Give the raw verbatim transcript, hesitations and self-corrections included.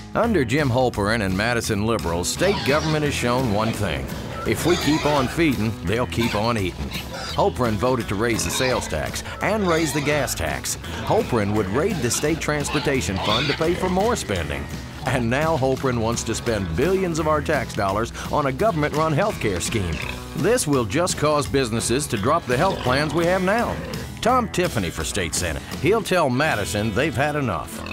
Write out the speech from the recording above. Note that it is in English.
Under Jim Holperin and Madison liberals, state government has shown one thing. If we keep on feeding, they'll keep on eating. Holperin voted to raise the sales tax and raise the gas tax. Holperin would raid the state transportation fund to pay for more spending. And now Holperin wants to spend billions of our tax dollars on a government-run health care scheme. This will just cause businesses to drop the health plans we have now. Tom Tiffany for State Senate. He'll tell Madison they've had enough.